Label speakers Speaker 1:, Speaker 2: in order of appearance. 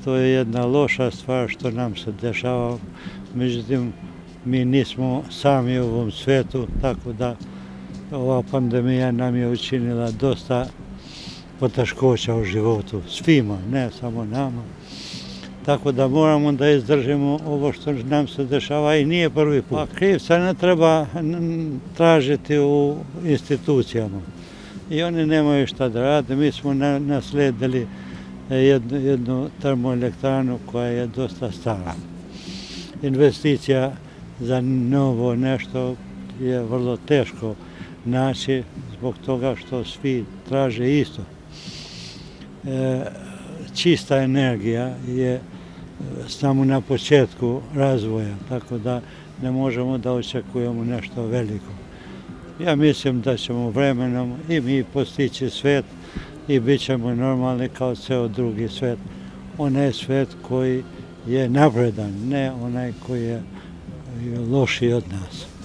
Speaker 1: to je jedna loša stvar što nam se dešava. Međutim, mi nismo sami u ovom svetu, tako da ova pandemija nam je učinila dosta poteškoća u životu, svima, ne samo nama. Tako da moramo da izdržimo ovo što nam se dešava i nije prvi put. Pa krivca ne treba tražiti u institucijama i oni nemaju šta da rade. Mi smo nasledili jednu termoelektranu koja je dosta stara. Investicija za novo nešto je vrlo teško naći zbog toga što svi traže isto. Čista energija je samo na početku razvoja, tako da ne možemo da očekujemo nešto veliko. Ja mislim da ćemo vremenom i mi postići svet i bit ćemo normalni kao ceo drugi svet. Onaj svet koji je napredan, ne onaj koji je lošiji od nas.